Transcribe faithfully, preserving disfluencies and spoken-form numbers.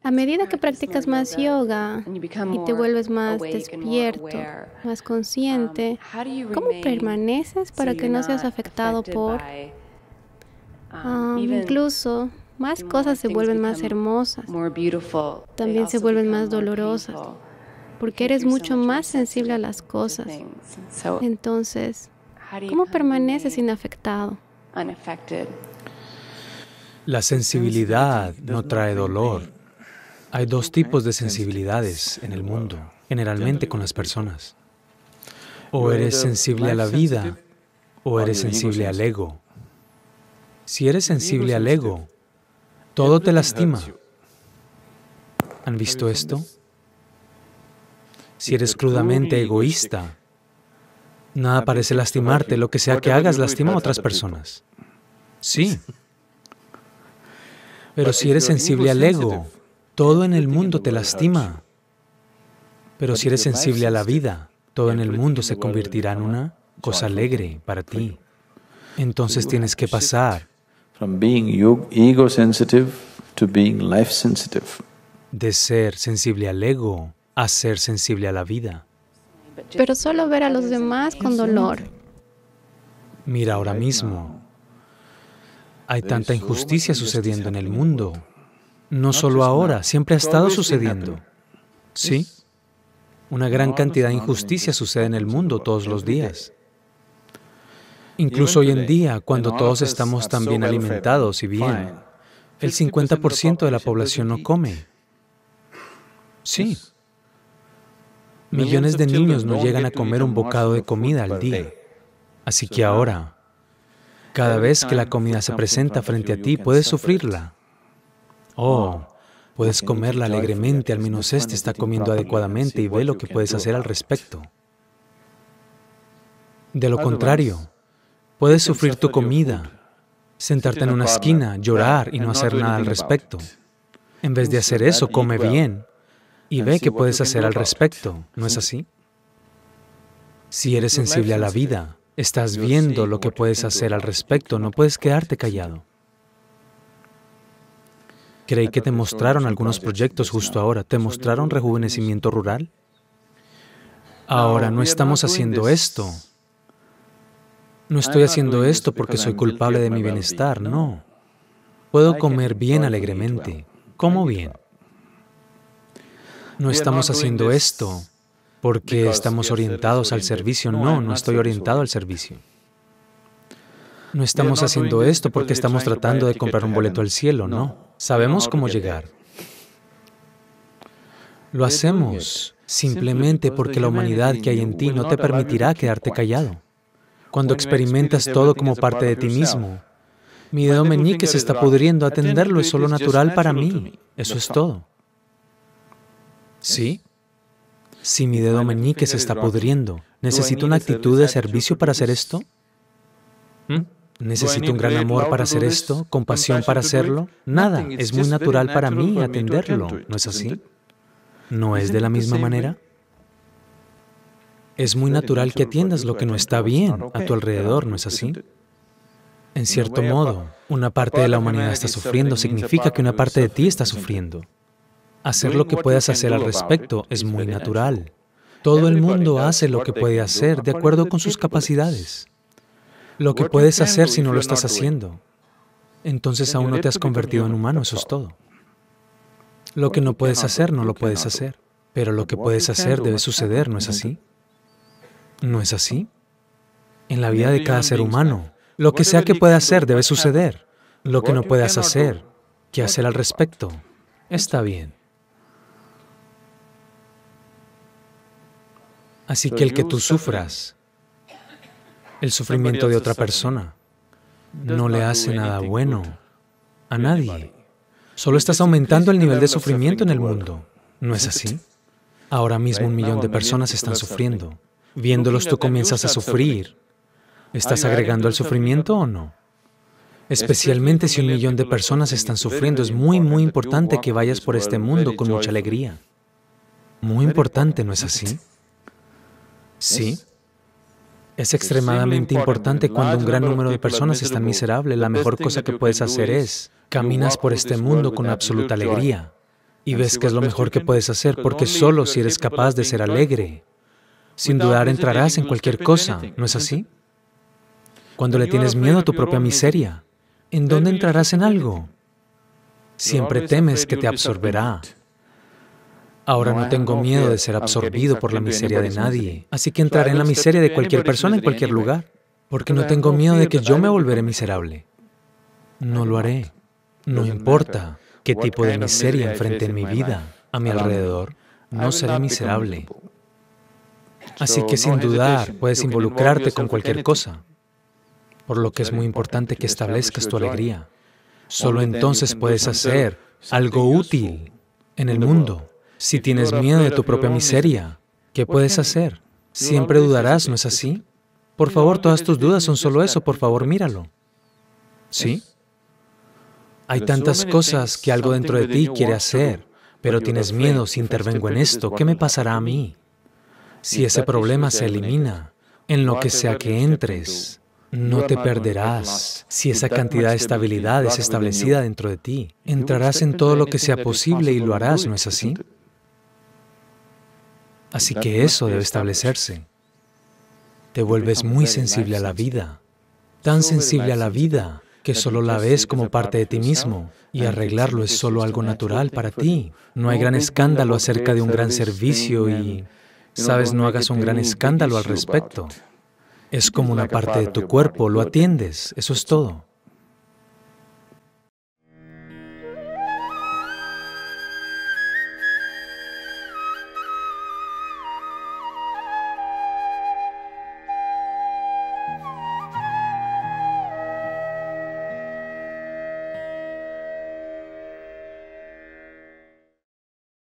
A medida que practicas más yoga y te vuelves más despierto, más consciente, ¿cómo permaneces para que no seas afectado por, um, incluso, más cosas se vuelven más hermosas, también se vuelven más dolorosas, porque eres mucho más sensible a las cosas? Entonces, ¿cómo permaneces inafectado? La sensibilidad no trae dolor. Hay dos tipos de sensibilidades en el mundo, generalmente con las personas. O eres sensible a la vida, o eres sensible al ego. Si eres sensible al ego, todo te lastima. ¿Han visto esto? Si eres crudamente egoísta, nada parece lastimarte, lo que sea que hagas lastima a otras personas. Sí. Pero si eres sensible al ego, todo en el mundo te lastima. Pero si eres sensible a la vida, todo en el mundo se convertirá en una cosa alegre para ti. Entonces tienes que pasar de ser sensible al ego a ser sensible a la vida. Pero solo ver a los demás con dolor. Mira ahora mismo. Hay tanta injusticia sucediendo en el mundo. No solo ahora, siempre ha estado sucediendo. ¿Sí? Una gran cantidad de injusticia sucede en el mundo todos los días. Incluso hoy en día, cuando todos estamos tan bien alimentados y bien, el cincuenta por ciento de la población no come. Sí. Millones de niños no llegan a comer un bocado de comida al día. Así que ahora, cada vez que la comida se presenta frente a ti, puedes sufrirla. Oh, puedes comerla alegremente, al menos este está comiendo adecuadamente y ve lo que puedes hacer al respecto. De lo contrario, puedes sufrir tu comida, sentarte en una esquina, llorar y no hacer nada al respecto. En vez de hacer eso, come bien y ve qué puedes hacer al respecto, ¿no es así? Si eres sensible a la vida, estás viendo lo que puedes hacer al respecto, no puedes quedarte callado. Creí que te mostraron algunos proyectos justo ahora. ¿Te mostraron rejuvenecimiento rural? Ahora, no estamos haciendo esto. No estoy haciendo esto porque soy culpable de mi bienestar, no. Puedo comer bien alegremente. Como bien. No estamos haciendo esto porque estamos orientados al servicio. No, no estoy orientado al servicio. No estamos haciendo esto porque estamos tratando de comprar un boleto al cielo, no. Sabemos cómo llegar. Lo hacemos simplemente porque la humanidad que hay en ti no te permitirá quedarte callado. Cuando experimentas todo como parte de ti mismo, mi dedo meñique se está pudriendo, atenderlo es solo natural para mí. Eso es todo. ¿Sí? Si mi dedo meñique se está pudriendo, ¿necesito una actitud de servicio para hacer esto? ¿Mm? ¿Necesito un gran amor para hacer esto? ¿Compasión para hacerlo? Nada, es muy natural para mí atenderlo, ¿no es así? ¿No es de la misma manera? Es muy natural que atiendas lo que no está bien a tu alrededor, ¿no es así? En cierto modo, una parte de la humanidad está sufriendo, significa que una parte de ti está sufriendo. Hacer lo que puedas hacer al respecto es muy natural. Todo el mundo hace lo que puede hacer de acuerdo con sus capacidades. Lo que puedes hacer si no lo estás haciendo, entonces aún no te has convertido en humano, eso es todo. Lo que no puedes hacer, no lo puedes hacer, pero lo que puedes hacer debe suceder, ¿no es así? ¿No es así? En la vida de cada ser humano, lo que sea que pueda hacer debe suceder. Lo que no puedas hacer, ¿qué hacer al respecto? Está bien. Así que el que tú sufras, el sufrimiento de otra persona, no le hace nada bueno a nadie. Solo estás aumentando el nivel de sufrimiento en el mundo. ¿No es así? Ahora mismo un millón de personas están sufriendo. Viéndolos tú comienzas a sufrir. ¿Estás agregando al sufrimiento o no? Especialmente si un millón de personas están sufriendo, es muy, muy importante que vayas por este mundo con mucha alegría. Muy importante, ¿no es así? ¿Sí? Es extremadamente importante cuando un gran número de personas están miserables. La mejor cosa que puedes hacer es, caminas por este mundo con absoluta alegría. y ves que es lo mejor que puedes hacer, porque solo si eres capaz de ser alegre, sin dudar entrarás en cualquier cosa, ¿no es así? Cuando le tienes miedo a tu propia miseria, ¿en dónde entrarás en algo? Siempre temes que te absorberá. Ahora no tengo miedo de ser absorbido por la miseria de nadie, así que entraré en la miseria de cualquier persona en cualquier lugar, porque no tengo miedo de que yo me volveré miserable. No lo haré. No importa qué tipo de miseria enfrente en mi vida, a mi alrededor, no seré miserable. Así que sin dudar puedes involucrarte con cualquier cosa, por lo que es muy importante que establezcas tu alegría. Solo entonces puedes hacer algo útil en el mundo. Si tienes miedo de tu propia miseria, ¿qué puedes hacer? Siempre dudarás, ¿no es así? Por favor, todas tus dudas son solo eso, por favor, míralo. ¿Sí? Hay tantas cosas que algo dentro de ti quiere hacer, pero tienes miedo si intervengo en esto, ¿qué me pasará a mí? Si ese problema se elimina, en lo que sea que entres, no te perderás. Si esa cantidad de estabilidad es establecida dentro de ti, entrarás en todo lo que sea posible y lo harás, ¿no es así? Así que eso debe establecerse. Te vuelves muy sensible a la vida, tan sensible a la vida que solo la ves como parte de ti mismo, y arreglarlo es solo algo natural para ti. No hay gran escándalo acerca de un gran servicio y, sabes, no hagas un gran escándalo al respecto. Es como una parte de tu cuerpo, lo atiendes, eso es todo.